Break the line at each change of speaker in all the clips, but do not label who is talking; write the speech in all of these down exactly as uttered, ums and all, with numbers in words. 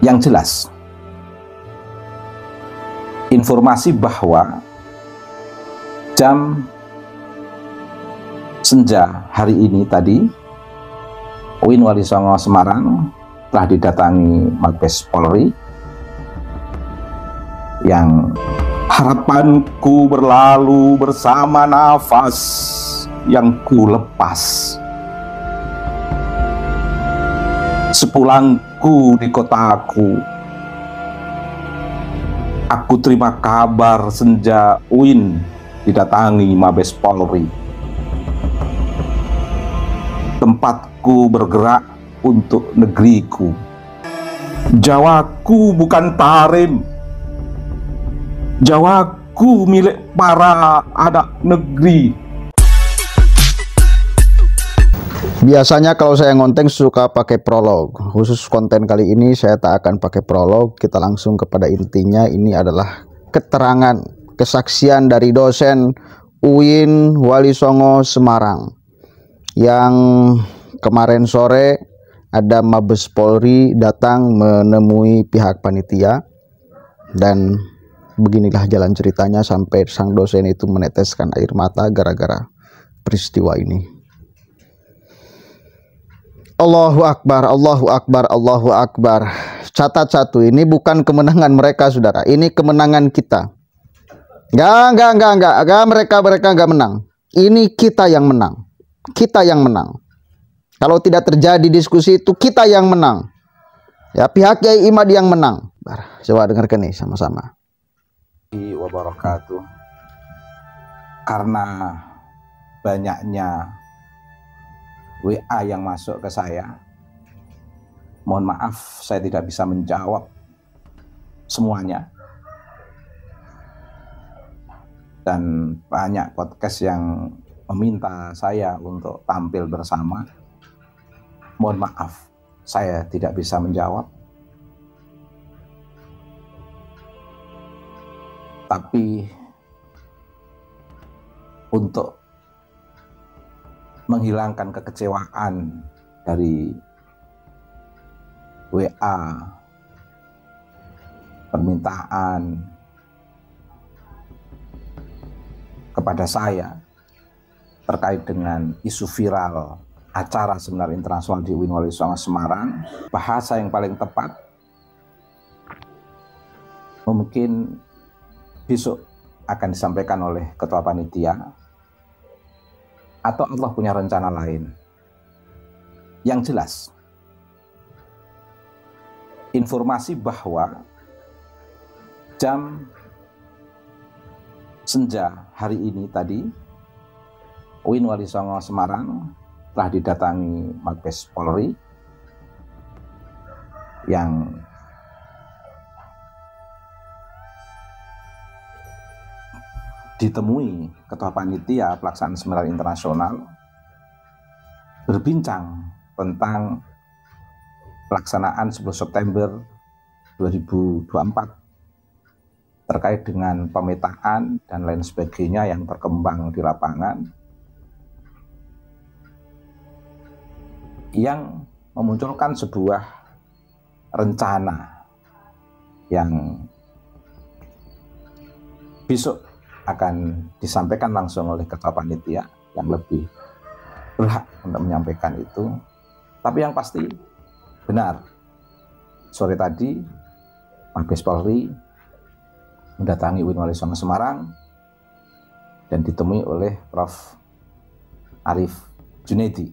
Yang jelas, informasi bahwa jam senja hari ini tadi U I N Wali Songo Semarang telah didatangi Mabes Polri yang harapanku berlalu bersama nafas yang ku lepas. Sepulangku di kotaku, aku terima kabar senja U I N didatangi Mabes Polri. Tempatku bergerak untuk negeriku. Jawaku bukan tarim. Jawaku milik para anak negeri.
Biasanya kalau saya ngonteng suka pakai prolog. Khusus konten kali ini saya tak akan pakai prolog. Kita langsung kepada intinya. Ini adalah keterangan, kesaksian dari dosen U I N Wali Songo Semarang yang kemarin sore ada Mabes Polri datang menemui pihak panitia, dan beginilah jalan ceritanya sampai sang dosen itu meneteskan air mata gara-gara peristiwa ini. Allahu Akbar, Allahu Akbar, Allahu Akbar. Catat satu, ini bukan kemenangan mereka, saudara. Ini kemenangan kita. Enggak, enggak, enggak, enggak, enggak, mereka mereka enggak menang. Ini kita yang menang. Kita yang menang. Kalau tidak terjadi diskusi itu, kita yang menang. Ya, pihak Kiai Imad yang menang. Coba dengarkan nih sama-sama.
Wabarakatuh. Karena banyaknya W A yang masuk ke saya, mohon maaf saya tidak bisa menjawab semuanya. Dan banyak podcast yang meminta saya untuk tampil bersama. Mohon maaf saya tidak bisa menjawab. Tapi untuk menghilangkan kekecewaan dari W A, permintaan kepada saya terkait dengan isu viral acara seminar internasional di U I N Wali Songo Semarang, bahasa yang paling tepat mungkin besok akan disampaikan oleh ketua panitia, atau Allah punya rencana lain. Yang jelas, informasi bahwa jam senja hari ini tadi U I N Wali Songo Semarang telah didatangi Mabes Polri yang ditemui ketua panitia pelaksanaan seminar internasional berbincang tentang pelaksanaan sepuluh September dua ribu dua puluh empat terkait dengan pemetaan dan lain sebagainya yang berkembang di lapangan, yang memunculkan sebuah rencana yang besok akan disampaikan langsung oleh ketua panitia yang lebih berhak untuk menyampaikan itu. Tapi yang pasti benar, sore tadi Mabes Polri mendatangi U I N Wali Songo Semarang dan ditemui oleh Profesor Arief Junaidi.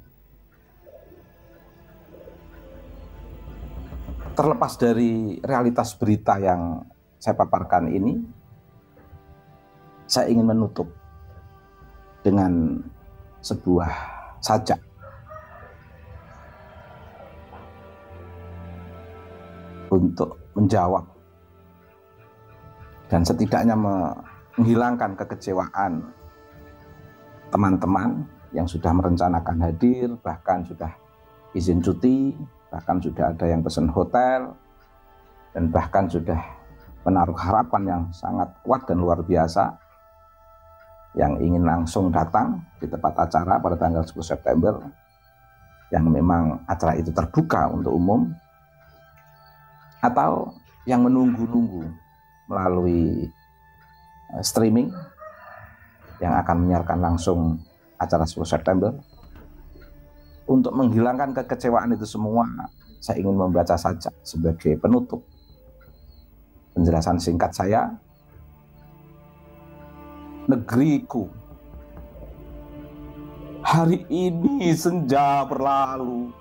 Terlepas dari realitas berita yang saya paparkan ini, saya ingin menutup dengan sebuah sajak untuk menjawab dan setidaknya menghilangkan kekecewaan teman-teman yang sudah merencanakan hadir, bahkan sudah izin cuti, bahkan sudah ada yang pesan hotel, dan bahkan sudah menaruh harapan yang sangat kuat dan luar biasa yang ingin langsung datang di tempat acara pada tanggal sepuluh September, yang memang acara itu terbuka untuk umum. atau yang menunggu-nunggu melalui streaming yang akan menyiarkan langsung acara sepuluh September. Untuk menghilangkan kekecewaan itu semua, saya ingin membaca saja sebagai penutup penjelasan singkat saya. Negeriku, hari ini senja berlalu,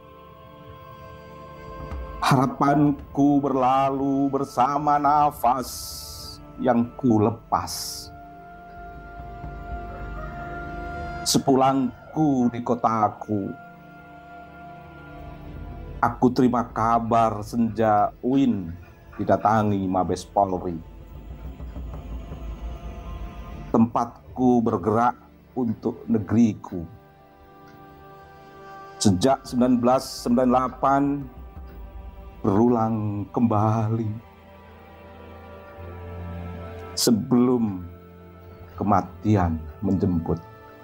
harapanku berlalu bersama nafas yang ku lepas. Sepulangku di kotaku, aku terima kabar senja U I N didatangi Mabes Polri. Tempatku bergerak untuk negeriku. Sejak seribu sembilan ratus sembilan puluh delapan berulang kembali sebelum kematian menjemput.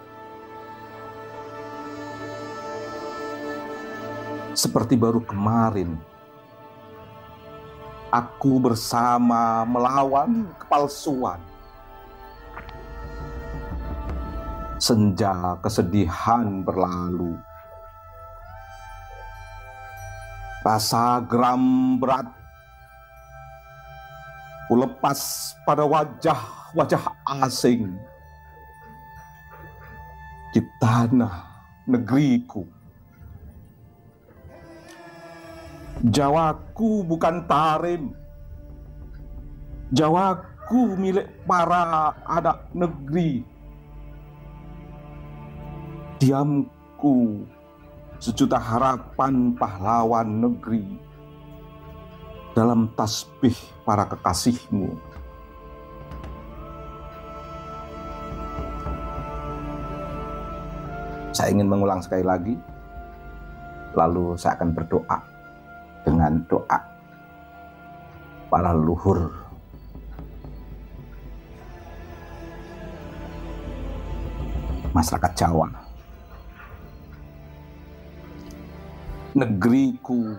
Seperti baru kemarin, aku bersama melawan kepalsuan. Senja kesedihan berlalu, rasa geram berat ku lepas pada wajah-wajah asing di tanah negeriku. Jawaku bukan tarim, Jawaku milik para anak negeri. Diamku sejuta harapan pahlawan negeri dalam tasbih para kekasihmu. Saya ingin mengulang sekali lagi, lalu saya akan berdoa dengan doa para leluhur. Masyarakat Jawa. Negeriku,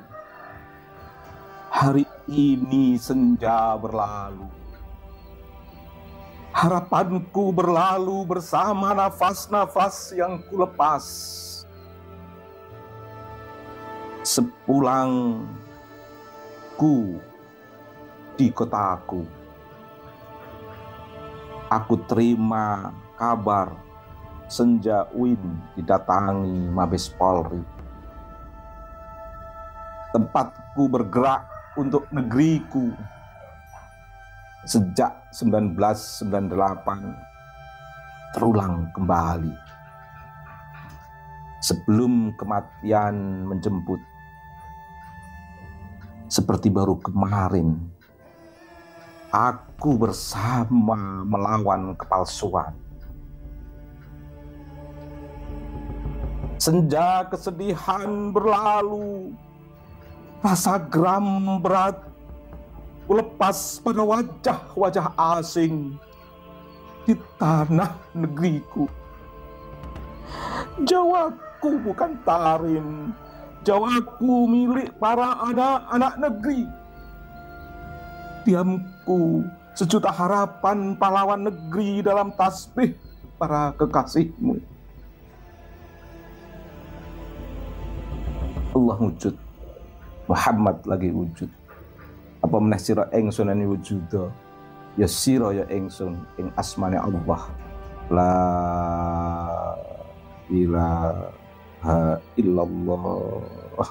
hari ini senja berlalu, harapanku berlalu bersama nafas-nafas yang kulepas. Sepulangku di kotaku, aku terima kabar senja U I N didatangi Mabes Polri. Tempatku bergerak untuk negeriku. Sejak seribu sembilan ratus sembilan puluh delapan terulang kembali sebelum kematian menjemput. Seperti baru kemarin, aku bersama melawan kepalsuan. Senja kesedihan berlalu, rasa geram berat lepas pada wajah-wajah asing di tanah negeriku. Jawaku bukan tarim, Jawaku milik para anak-anak negeri. Diamku sejuta harapan pahlawan negeri dalam tasbih para kekasihmu. Allah wujud, Muhammad lagi wujud. Apa meneh sira ingsun ing wujuda, ya sira ya ingsun ing asmane Allah. La ilaha illallah.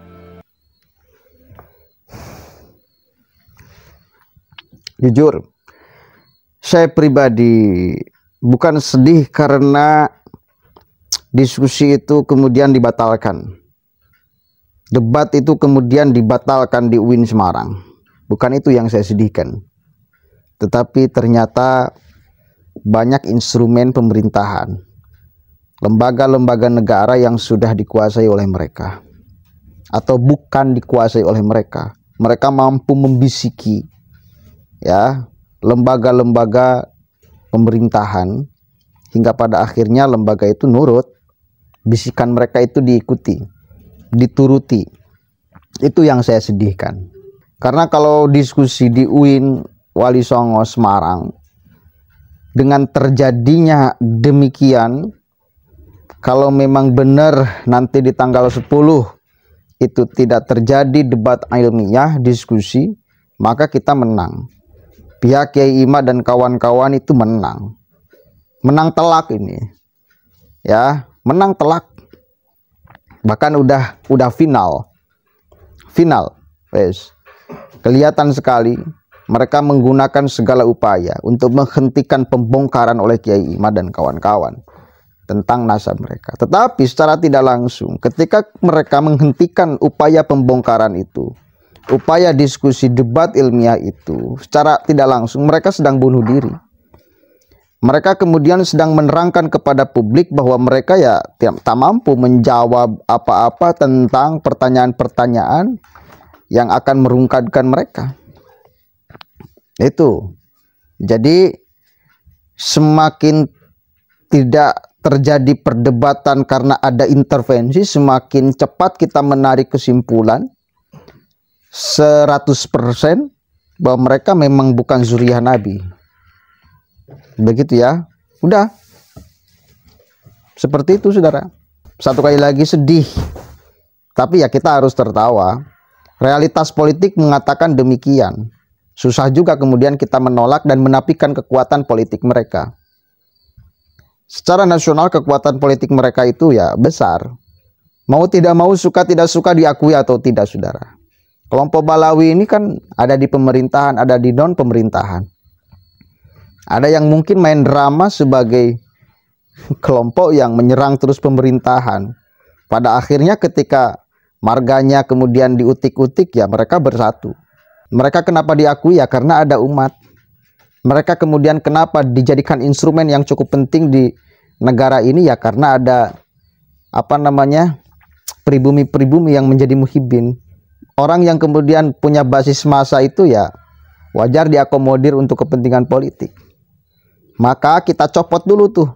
Jujur, saya pribadi bukan sedih karena diskusi itu kemudian dibatalkan. Debat itu kemudian dibatalkan di U I N Semarang. Bukan itu yang saya sedihkan. Tetapi ternyata banyak instrumen pemerintahan, lembaga-lembaga negara yang sudah dikuasai oleh mereka atau bukan dikuasai oleh mereka. Mereka mampu membisiki ya lembaga-lembaga pemerintahan hingga pada akhirnya lembaga itu nurut, bisikan mereka itu diikuti, dituruti. Itu yang saya sedihkan. Karena kalau diskusi di U I N Wali Songo Semarang, dengan terjadinya demikian, kalau memang benar nanti di tanggal sepuluh itu tidak terjadi debat ilmiah, diskusi, maka kita menang. Pihak Kiai Imad dan kawan-kawan itu menang. Menang telak ini. Ya, menang telak. Bahkan udah udah final. Final. Wes. Kelihatan sekali mereka menggunakan segala upaya untuk menghentikan pembongkaran oleh Kiai Imad dan kawan-kawan tentang nasab mereka. Tetapi secara tidak langsung, ketika mereka menghentikan upaya pembongkaran itu, upaya diskusi debat ilmiah itu, secara tidak langsung mereka sedang bunuh diri. Mereka kemudian sedang menerangkan kepada publik bahwa mereka ya tak mampu menjawab apa-apa tentang pertanyaan-pertanyaan yang akan merungkadkan mereka. Itu. Jadi semakin tidak terjadi perdebatan karena ada intervensi, semakin cepat kita menarik kesimpulan seratus persen bahwa mereka memang bukan zuriyah Nabi. Begitu ya. Udah. Seperti itu, saudara. Satu kali lagi sedih. Tapi ya kita harus tertawa. Realitas politik mengatakan demikian. Susah juga kemudian kita menolak dan menafikan kekuatan politik mereka. Secara nasional kekuatan politik mereka itu ya besar. Mau tidak mau, suka tidak suka, diakui atau tidak, saudara. Kelompok Balawi ini kan ada di pemerintahan, ada di non pemerintahan. Ada yang mungkin main drama sebagai kelompok yang menyerang terus pemerintahan. Pada akhirnya ketika marganya kemudian diutik-utik, ya mereka bersatu. Mereka kenapa diakui? Ya karena ada umat. Mereka kemudian kenapa dijadikan instrumen yang cukup penting di negara ini? Ya karena ada apa namanya pribumi-pribumi yang menjadi muhibbin. Orang yang kemudian punya basis massa itu ya wajar diakomodir untuk kepentingan politik. Maka kita copot dulu tuh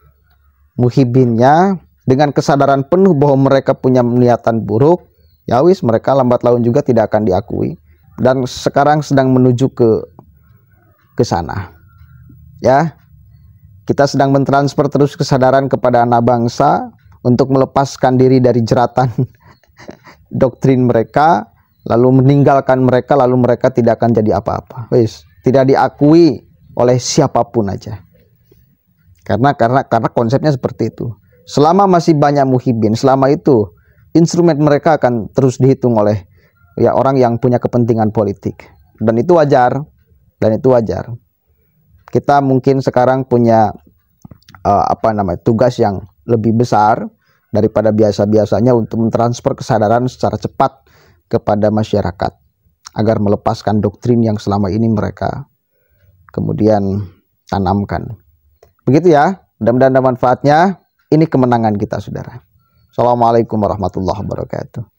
muhibbinnya dengan kesadaran penuh bahwa mereka punya niatan buruk. Ya wis, mereka lambat laun juga tidak akan diakui. Dan sekarang sedang menuju ke ke sana. Ya. Kita sedang mentransfer terus kesadaran kepada anak bangsa untuk melepaskan diri dari jeratan doktrin mereka, lalu meninggalkan mereka, lalu mereka tidak akan jadi apa-apa. Wis, tidak diakui oleh siapapun aja. Karena karena karena konsepnya seperti itu. Selama masih banyak muhibbin, selama itu instrumen mereka akan terus dihitung oleh ya orang yang punya kepentingan politik. Dan itu wajar. Dan itu wajar. Kita mungkin sekarang punya uh, apa namanya tugas yang lebih besar daripada biasa-biasanya untuk mentransfer kesadaran secara cepat kepada masyarakat agar melepaskan doktrin yang selama ini mereka kemudian tanamkan. Begitu ya. Mudah-mudahan ada manfaatnya. Ini kemenangan kita, saudara. Assalamualaikum warahmatullahi wabarakatuh.